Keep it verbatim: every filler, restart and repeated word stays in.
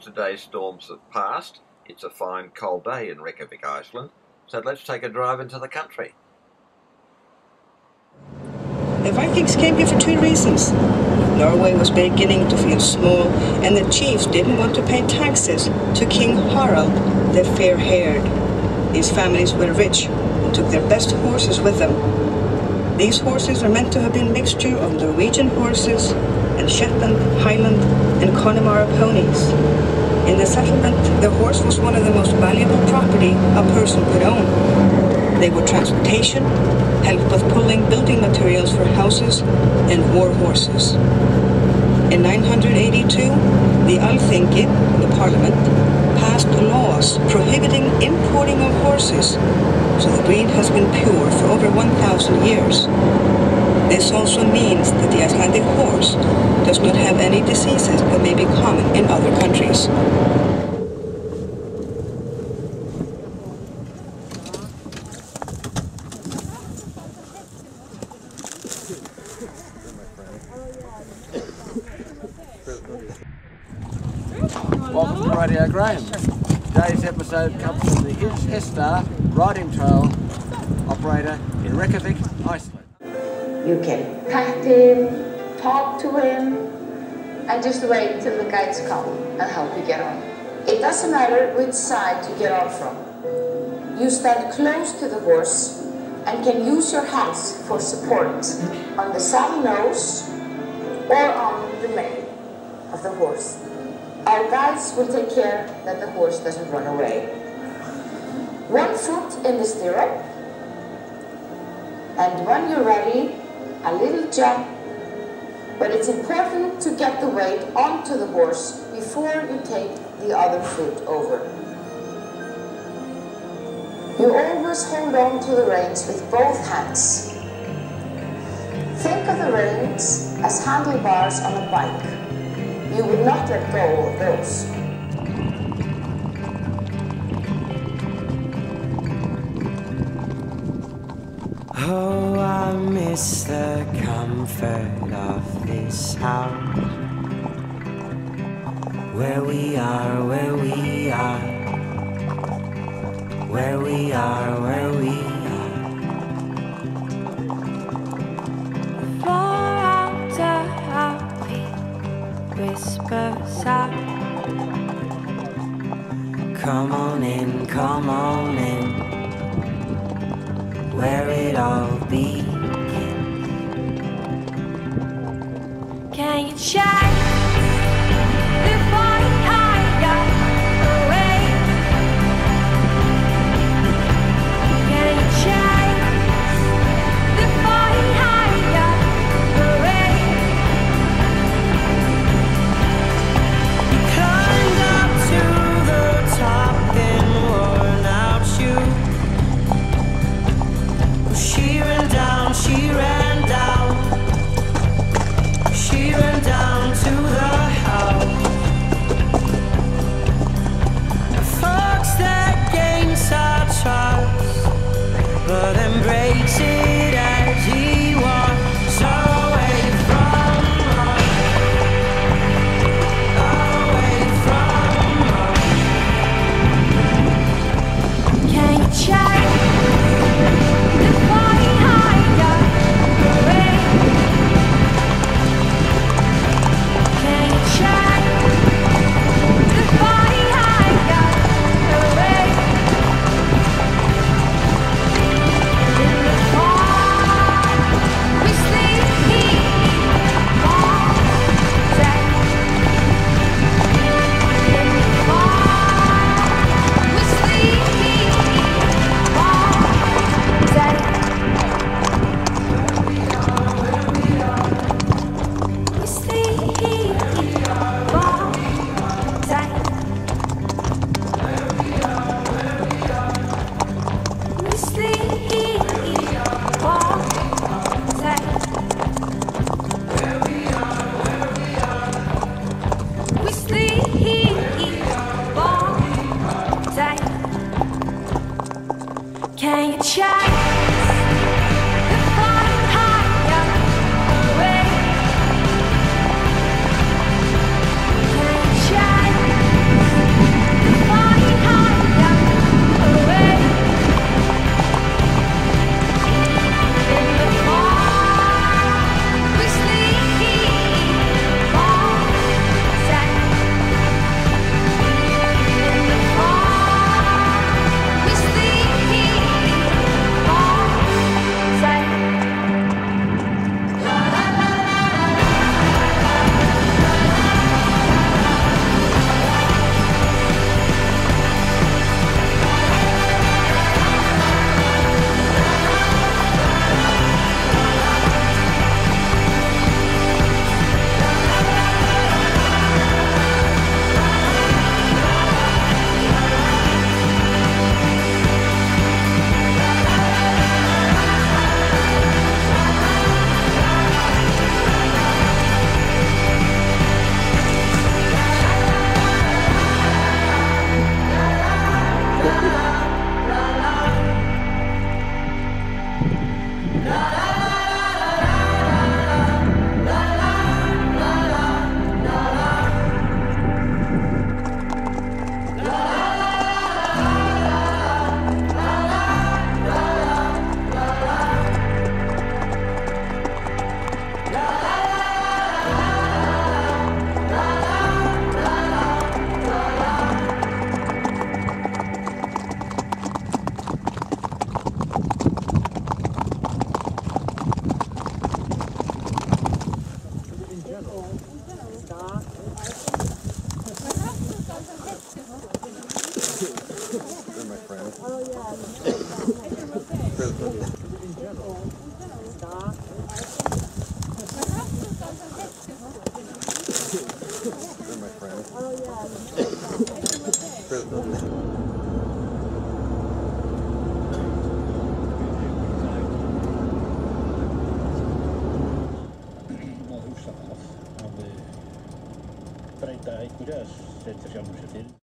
yesterday's storms have passed, it's a fine cold day in Reykjavik, Iceland, so let's take a drive into the country. The Vikings came here for two reasons. Norway was beginning to feel small, and the chiefs didn't want to pay taxes to King Harald the Fair-Haired. These families were rich and took their best horses with them. These horses are meant to have been a mixture of Norwegian horses and Shetland, Highland, and Connemara ponies. In the settlement, the horse was one of the most valuable property a person could own. They were transportation, helped with pulling building materials for houses, and war horses. In nine hundred eighty-two, the Alþingi, the parliament, passed laws prohibiting importing of horses, so the breed has been pure for over one thousand years. This also means that the Icelandic horse does not have any diseases that may be common in other countries. Welcome to Radio Graham. Today's episode comes from the Hestar riding trail operator in Reykjavik, Iceland. You can pet him, talk to him, and just wait till the guides come and help you get on. It doesn't matter which side you get on from. You stand close to the horse and can use your hands for support on the saddle nose or on the mane of the horse. Our guides will take care that the horse doesn't run away. One foot in the stirrup, and when you're ready, a little jump, but it's important to get the weight onto the horse before you take the other foot over. You always hold on to the reins with both hands. Think of the reins as handlebars on a bike. You will not let go of those. Oh, I miss the comfort of this house, where we are, where we are, where we are, where we are. Far out a heartbeat whispers out, come on in, come on in, where it all begins. Can you check the flying higher away? Can you check the flying higher away? You climbed up to the top in worn out shoes. She ran down, she ran down, she ran down to friend. Oh, yeah. Nou, dat hoeft dan af. Maar we breyta einhverju að setja sjálfum sér fyrir.